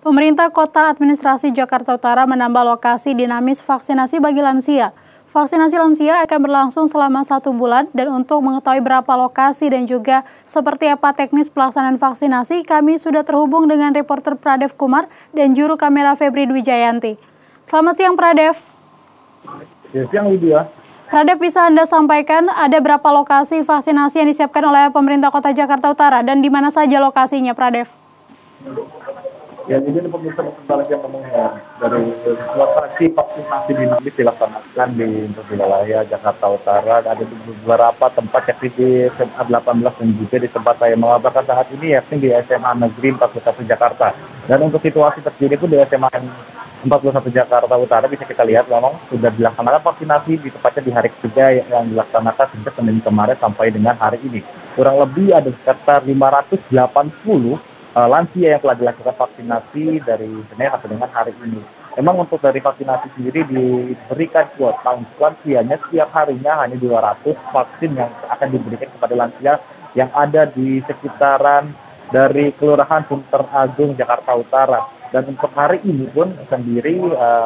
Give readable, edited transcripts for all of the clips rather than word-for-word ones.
Pemerintah Kota Administrasi Jakarta Utara menambah lokasi dinamis vaksinasi bagi lansia. Vaksinasi lansia akan berlangsung selama 1 bulan dan untuk mengetahui berapa lokasi dan juga seperti apa teknis pelaksanaan vaksinasi, kami sudah terhubung dengan reporter Pradev Kumar dan juru kamera Febri Dwijayanti. Selamat siang Pradev. Siang Lydia. Pradev, bisa Anda sampaikan ada berapa lokasi vaksinasi yang disiapkan oleh pemerintah Kota Jakarta Utara dan di mana saja lokasinya, Pradev? Ya, ini pemirsa yang ngomongnya dari lokasi vaksinasi dinamis dilaksanakan di wilayah Jakarta Utara. Ada beberapa tempat yakni di SMA 18 dan juga di tempat saya mengabarkan saat ini yakni di SMA Negeri 41 Jakarta. Dan untuk situasi terkini pun di SMA 41 Jakarta Utara bisa kita lihat memang sudah dilaksanakan vaksinasi di tepatnya di hari ketiga yang dilaksanakan sejak Senin kemarin sampai dengan hari ini. Kurang lebih ada sekitar 580 lansia yang telah dilakukan vaksinasi dari Senin sampai dengan hari ini. Memang untuk dari vaksinasi sendiri diberikan kuota untuk lansianya setiap harinya hanya 200 vaksin yang akan diberikan kepada lansia yang ada di sekitaran dari Kelurahan Sunter Agung, Jakarta Utara. Dan untuk hari ini pun sendiri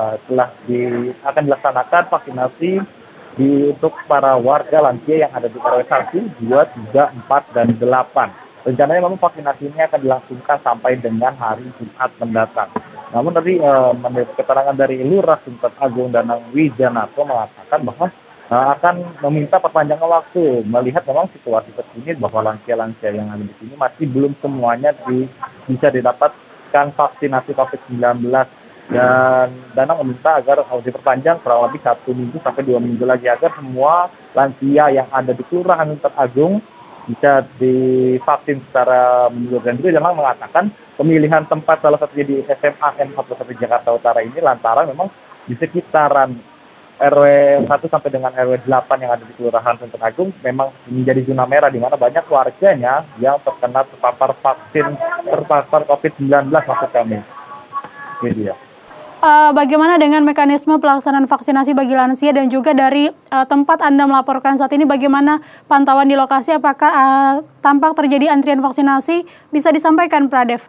akan dilaksanakan vaksinasi untuk para warga lansia yang ada di RW 1, 2, 3, 4, dan 8. Rencananya memang vaksinasi ini akan dilangsungkan sampai dengan hari Jumat mendatang. Namun tadi menurut keterangan dari Lurah Sunter Agung Danang Wijanato mengatakan bahwa akan meminta perpanjangan waktu melihat memang situasi terkini bahwa lansia-lansia yang ada di sini masih belum semuanya bisa didapatkan vaksinasi COVID-19. Dan Danang meminta agar diperpanjang kurang lebih 1 minggu sampai 2 minggu lagi agar semua lansia yang ada di Kelurahan Sunter Agung bisa divaksin secara menyeluruh. Dan juga Danang mengatakan pemilihan tempat salah satunya di SMA N41 Jakarta Utara ini lantaran memang di sekitaran RW 1 sampai dengan RW 8 yang ada di Kelurahan Sunter Agung memang menjadi zona merah di mana banyak warganya yang terkena terpapar COVID-19 maksud kami. Ini dia. Bagaimana dengan mekanisme pelaksanaan vaksinasi bagi lansia dan juga dari tempat Anda melaporkan saat ini, bagaimana pantauan di lokasi? Apakah tampak terjadi antrian vaksinasi? Bisa disampaikan, Pradev?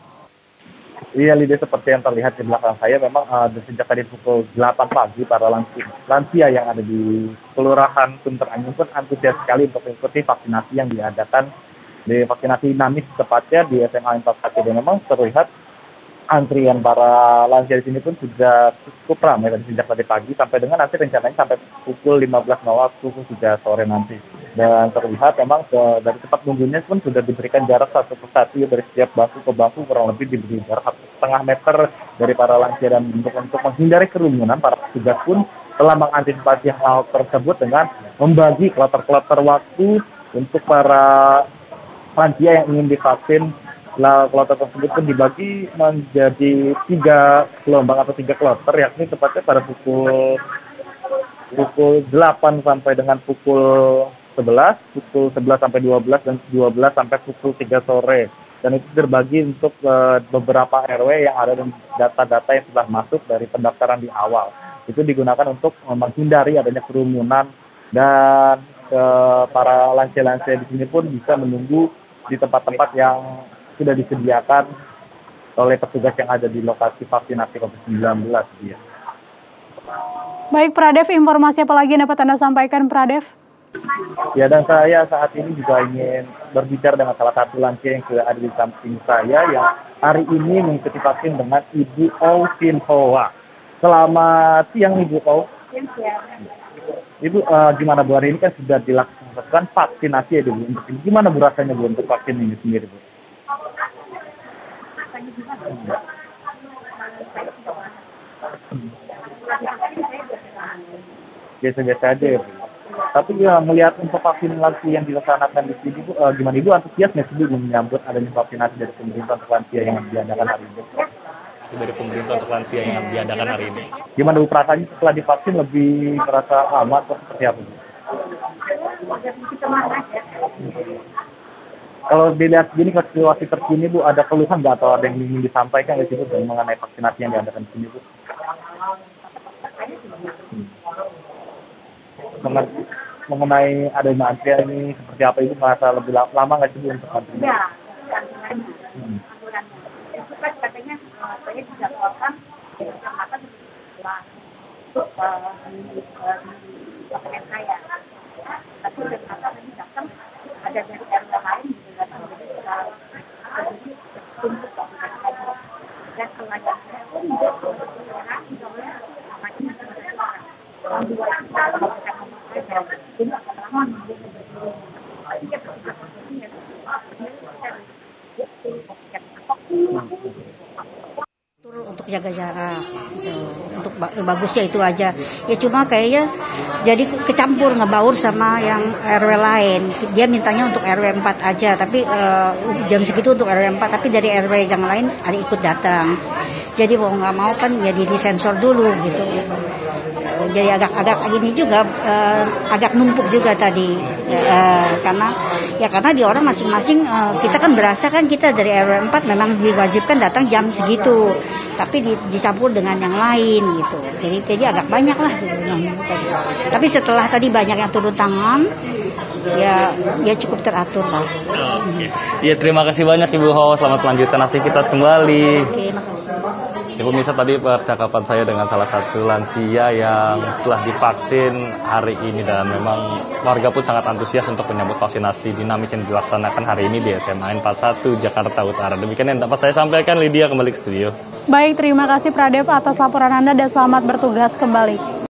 Iya, Lydia, seperti yang terlihat di belakang saya, memang sejak tadi pukul 8 pagi para lansia yang ada di Kelurahan Sunter Agung pun antusias sekali untuk mengikuti vaksinasi yang diadakan di vaksinasi dinamis tepatnya di SMA 41. Dan memang terlihat antrian para lansia di sini pun sudah cukup ramai dari sejak tadi pagi sampai dengan nanti rencananya sampai pukul 15.00 pukul 3 sore nanti. Dan terlihat memang dari tempat nunggunya pun sudah diberikan jarak satu persatu dari setiap bangku ke bangku kurang lebih diberi jarak 1,5 meter dari para lansia. Dan untuk menghindari kerumunan, para petugas pun telah mengantisipasi hal tersebut dengan membagi kloter-kloter waktu untuk para lansia yang ingin divaksin. Kloter tersebut pun dibagi menjadi 3 gelombang atau 3 kloter, yakni tepatnya pada pukul 8 sampai dengan pukul 11, pukul 11 sampai 12, dan 12 sampai pukul 3 sore. Dan itu terbagi untuk beberapa RW yang ada dan data-data yang sudah masuk dari pendaftaran di awal. Itu digunakan untuk menghindari adanya kerumunan dan para lansia-lansia di sini pun bisa menunggu di tempat-tempat yang sudah disediakan oleh petugas yang ada di lokasi vaksinasi COVID-19. Dia. Baik, Pradev, informasi apa lagi yang dapat Anda sampaikan, Pradev? Ya, dan saya saat ini juga ingin berbicara dengan salah satu lansia yang sudah ada di samping saya yang hari ini mengikuti vaksin dengan Ibu Ou Sin Hoa. Selamat siang, Ibu Ou. Ibu, gimana Bu, hari ini kan sudah dilakukan vaksinasi ya, Bu. Gimana Bu rasanya Bu untuk vaksin ini sendiri, Bu? Biasa-biasa aja ya, Bu. Tapi ya melihat untuk vaksin lansia yang dilaksanakan di sini, Bu, gimana Ibu antusias nggak sih Bu menyambut adanya vaksinasi dari pemerintah untuk lansia yang diadakan hari ini? Dari pemerintah untuk lansia yang diadakan hari ini. Gimana Bu perasaannya setelah divaksin, lebih merasa aman atau seperti apa Bu? Kalau dilihat gini situasi terkini Bu, ada keluhan nggak atau ada yang ingin disampaikan nggak sih Bu mengenai vaksinasi yang diadakan di sini Bu? Mengenai adanya antrian ini seperti apa, Ibu merasa lebih lama nggak sih Bu untuk antrian? Ya, aturannya. Itu kan katanya di apartemen saya. Tapi ternyata tadi datang ada dari RW lain juga datang, jadi kita tumpuk dan pelayanannya pun juga orang soalnya namanya orang dua itu kalau kita ngomong saja jadi akan lama tapi ya untuk jaga jarak gitu. Untuk bagusnya itu aja ya, cuma kayaknya jadi kecampur ngebaur sama yang RW lain. Dia mintanya untuk RW 4 aja, tapi jam segitu untuk RW 4, tapi dari RW yang lain ada ikut datang. Jadi mau nggak mau kan jadi disensor dulu gitu. Jadi agak ini juga agak numpuk juga tadi karena di orang masing-masing kita kan berasa kan kita dari RW 4 memang diwajibkan datang jam segitu, tapi dicampur dengan yang lain gitu. Jadi agak banyak lah gitu. Tapi setelah tadi banyak yang turun tangan, ya cukup teratur lah. Iya, terima kasih banyak Ibu Ho. Selamat melanjutkan aktivitas kembali. Oke, makasih. Ya pemirsa, tadi percakapan saya dengan salah satu lansia yang telah divaksin hari ini, dan memang warga pun sangat antusias untuk menyambut vaksinasi dinamis yang dilaksanakan hari ini di SMA 41 Jakarta Utara. Demikian yang dapat saya sampaikan. Lydia, kembali ke studio. Baik, terima kasih Pradep atas laporan Anda dan selamat bertugas kembali.